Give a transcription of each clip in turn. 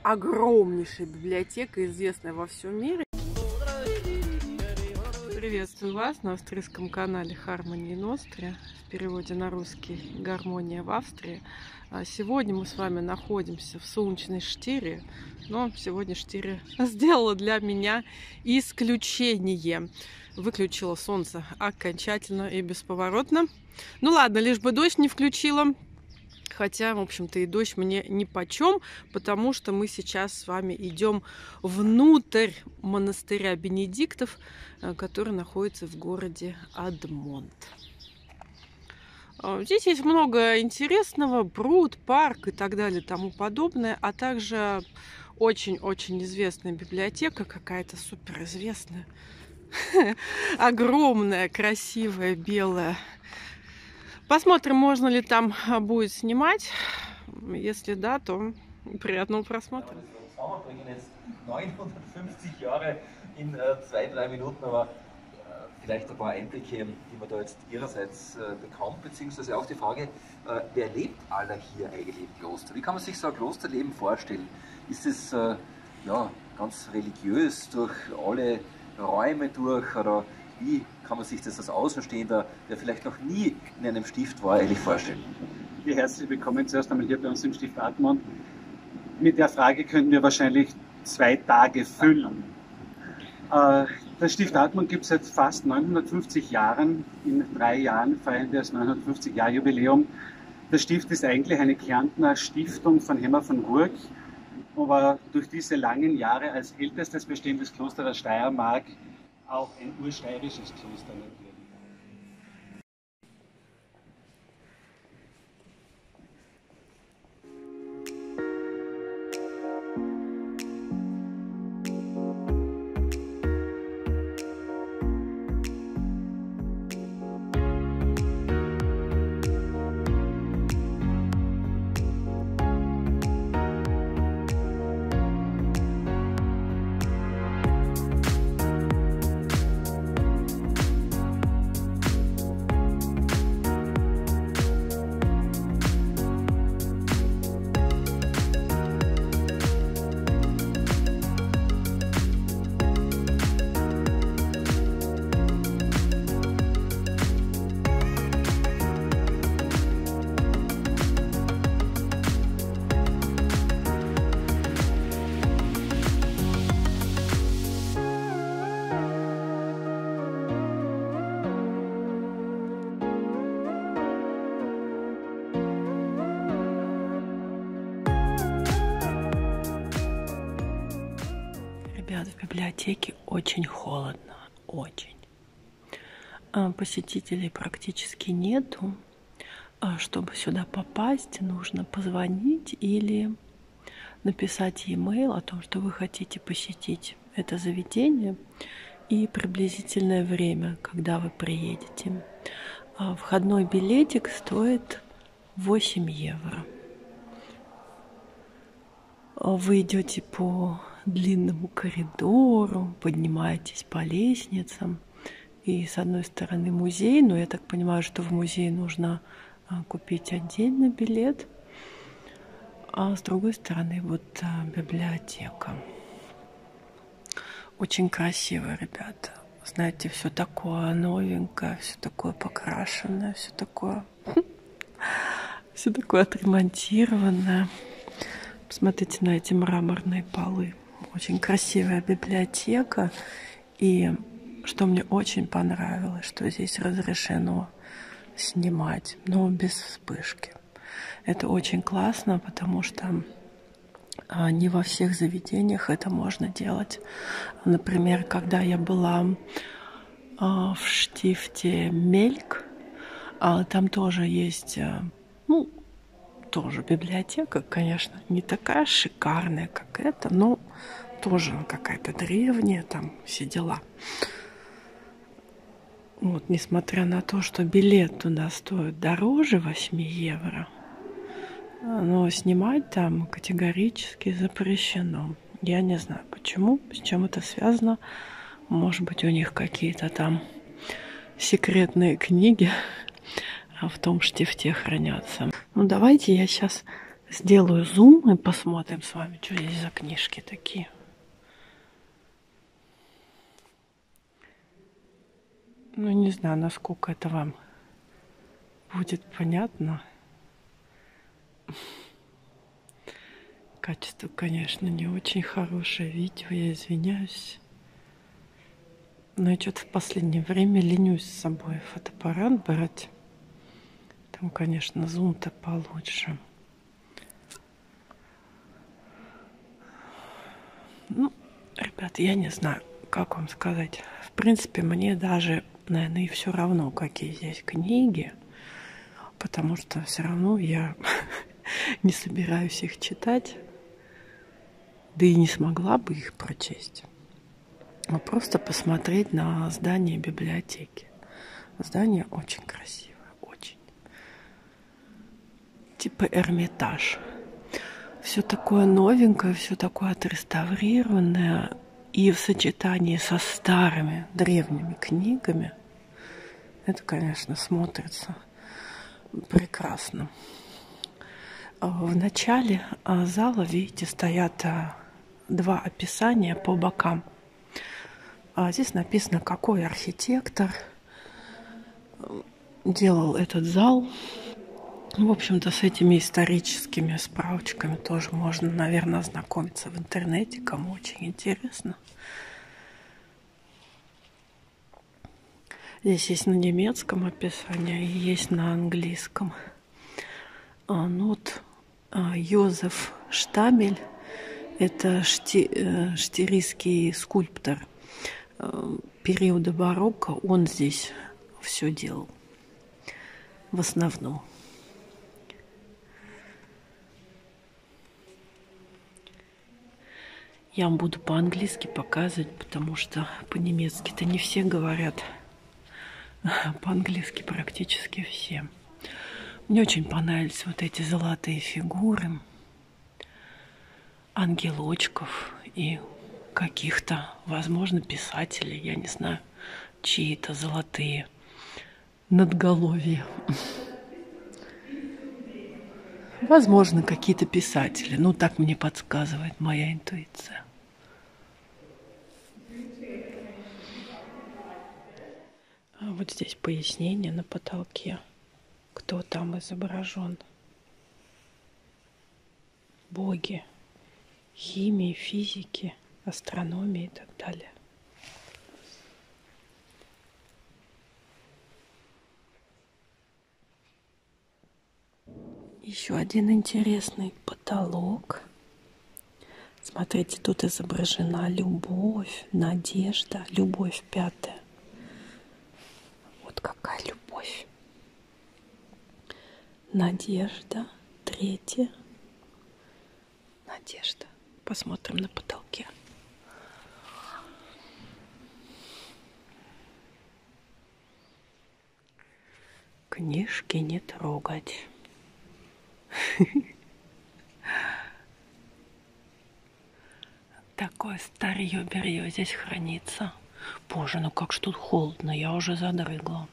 огромнейшая библиотека, известная во всем мире. Приветствую вас на австрийском канале Harmonie in Austria, в переводе на русский «Гармония в Австрии». Сегодня мы с вами находимся в солнечной Штире, но сегодня Штире сделала для меня исключение. Выключила солнце окончательно и бесповоротно. Ну ладно, лишь бы дождь не включила. Хотя, в общем-то, и дождь мне нипочем, потому что мы сейчас с вами идем внутрь монастыря Бенедиктов, который находится в городе Адмонт. Здесь есть много интересного, пруд, парк и так далее, тому подобное, а также очень-очень известная библиотека, какая-то суперизвестная, огромная, красивая, белая. Посмотрим, можно ли там будет снимать. Если да, то приятного просмотра. 950 Jahre in 2-3 Minuten, aber vielleicht ein paar Einblicke, die man da jetzt ihrerseits bekommt, beziehungsweise auch die Frage, wer lebt alle hier eigentlich im Kloster? Wie kann man sich so ein Klosterleben vorstellen? Ist es ja, ganz religiös durch alle Räume durch, oder wie kann man sich das als Außenstehender, der vielleicht noch nie in einem Stift war, eigentlich vorstellen? Herzlich willkommen zuerst einmal hier bei uns im Stift Admont. Mit der Frage könnten wir wahrscheinlich 2 Tage füllen. Das Stift Admont gibt es seit fast 950 Jahren. In 3 Jahren feiern wir das 950-Jahr-Jubiläum. Das Stift ist eigentlich eine Kärntner Stiftung von Hemmer von Gurk, aber durch diese langen Jahre als ältestes bestehendes Kloster der Steiermark auch ein ursteirisches Kloster natürlich. Ребят, в библиотеке очень холодно, очень. Посетителей практически нету. Чтобы сюда попасть, нужно позвонить или написать e-mail о том, что вы хотите посетить это заведение и приблизительное время, когда вы приедете. Входной билетик стоит 8 евро. Вы идете по длинному коридору, поднимаетесь по лестницам, и с одной стороны музей, но я так понимаю, что в музей нужно купить отдельный билет, а с другой стороны вот библиотека. Очень красиво, ребята. Знаете, все такое новенькое, все такое покрашенное, все такое отремонтированное. Посмотрите на эти мраморные полы. Очень красивая библиотека. И что мне очень понравилось, что здесь разрешено снимать, но без вспышки. Это очень классно, потому что не во всех заведениях это можно делать. Например, когда я была в штифте Мельк, там тоже есть, тоже библиотека, конечно, не такая шикарная, как эта, но тоже какая-то древняя, там все дела. Вот, несмотря на то, что билет туда стоит дороже 8 евро, но снимать там категорически запрещено. Я не знаю почему, с чем это связано. Может быть, у них какие-то там секретные книги в том штифте хранятся. Ну, давайте я сейчас Сделаю зум и посмотрим с вами, что здесь за книжки такие. Ну, не знаю, насколько это вам будет понятно. Качество, конечно, не очень хорошее видео, я извиняюсь. Но я что-то в последнее время ленюсь с собой фотоаппарат брать. Там, конечно, зум-то получше. Ну, ребят, я не знаю, как вам сказать. В принципе, мне даже, наверное, и все равно, какие здесь книги. Потому что все равно я не собираюсь их читать. Да и не смогла бы их прочесть. А просто посмотреть на здание библиотеки. Здание очень красивое, очень. Типа Эрмитаж. Все такое новенькое, все такое отреставрированное. И в сочетании со старыми древними книгами это, конечно, смотрится прекрасно. В начале зала, видите, стоят два описания по бокам. Здесь написано, какой архитектор делал этот зал. В общем-то, с этими историческими справочками тоже можно, наверное, ознакомиться в интернете, кому очень интересно. Здесь есть на немецком описание и есть на английском. Ну вот Йозеф Штамель, это штирийский скульптор периода барокко, он здесь все делал в основном. Я вам буду по-английски показывать, потому что по-немецки-то не все говорят. По-английски практически все. Мне очень понравились вот эти золотые фигуры, ангелочков и каких-то, возможно, писателей, я не знаю, чьи-то золотые надголовья. Возможно, какие-то писатели. Ну, так мне подсказывает моя интуиция. А вот здесь пояснение на потолке, кто там изображен. Боги химии, физики, астрономии и так далее. Еще один интересный потолок. Смотрите, тут изображена любовь, надежда, любовь пятая. Вот какая любовь. Надежда третья. Надежда. Посмотрим на потолке. Книжки не трогать. Такое старье-берье здесь хранится. Боже, ну как ж тут холодно, я уже задрыгла.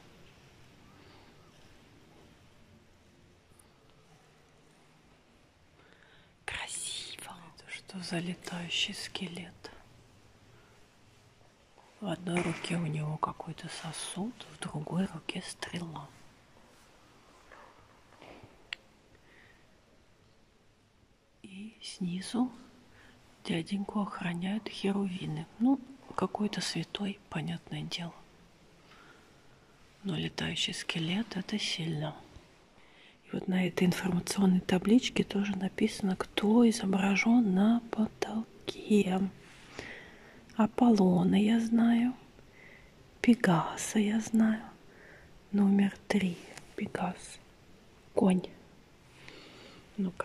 Красиво. Это что за летающий скелет? В одной руке у него какой-то сосуд, в другой руке стрела. И снизу дяденьку охраняют херувины. Ну, какой-то святой, понятное дело. Но летающий скелет — это сильно. И вот на этой информационной табличке тоже написано, кто изображен на потолке. Аполлона я знаю. Пегаса я знаю. Номер 3. Пегас. Конь. Ну-ка.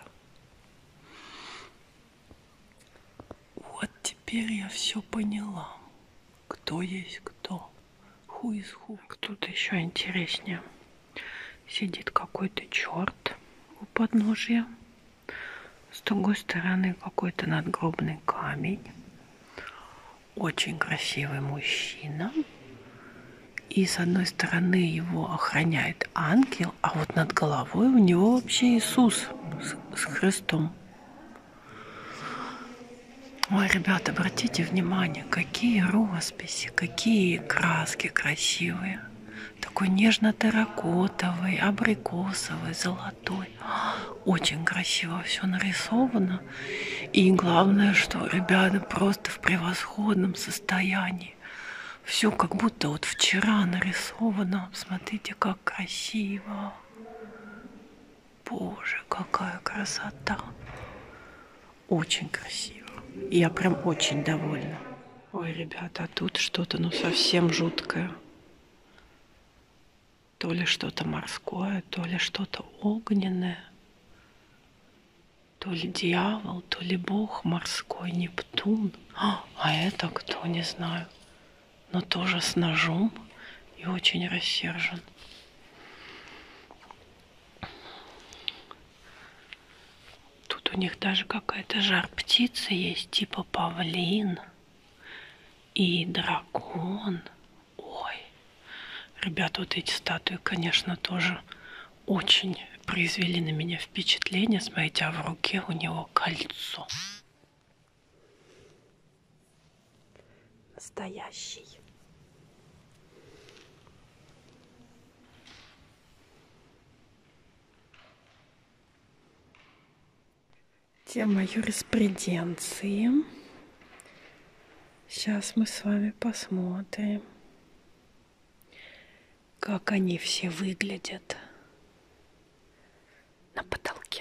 Вот теперь я все поняла. Кто есть кто. Who is who. Тут еще интереснее. Сидит какой-то черт у подножья. С другой стороны какой-то надгробный камень. Очень красивый мужчина. И с одной стороны его охраняет ангел, а вот над головой у него вообще Иисус с Христом. Ой, ребята, обратите внимание, какие росписи, какие краски красивые. Такой нежно-терракотовый, абрикосовый, золотой. Очень красиво все нарисовано. И главное, что ребята просто в превосходном состоянии. Все как будто вот вчера нарисовано. Смотрите, как красиво. Боже, какая красота. Очень красиво. Я прям очень довольна. Ой, ребята, а тут что-то ну совсем жуткое. То ли что-то морское, то ли что-то огненное. То ли дьявол, то ли бог морской, Нептун. А это кто, не знаю. Но тоже с ножом и очень рассержен. Тут у них даже какая-то жар-птица есть, типа павлин и дракон. Ой, ребята, вот эти статуи, конечно, тоже очень произвели на меня впечатление. Смотрите, а в руке у него кольцо. Настоящий. Тема юриспруденции. Сейчас мы с вами посмотрим, как они все выглядят на потолке.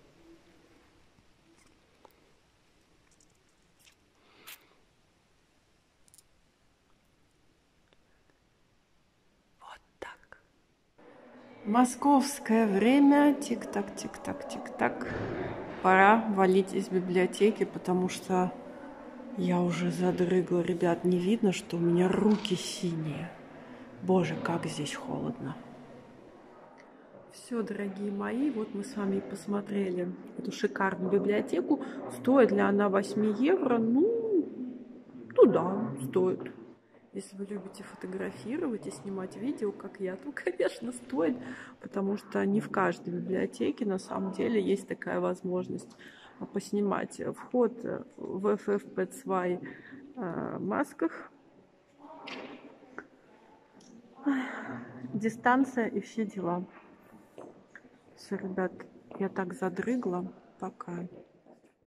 Вот так. Московское время. Тик-так, тик-так, тик-так. Пора валить из библиотеки, потому что я уже задрыгла. Ребят, не видно, что у меня руки синие. Боже, как здесь холодно. Все, дорогие мои, вот мы с вами посмотрели эту шикарную библиотеку. Стоит ли она 8 евро? Ну да, стоит. Если вы любите фотографировать и снимать видео, как я, то, конечно, стоит, потому что не в каждой библиотеке на самом деле есть такая возможность поснимать. Вход в FFP2 масках, дистанция и все дела. Все, ребят, я так задрыгла. Пока.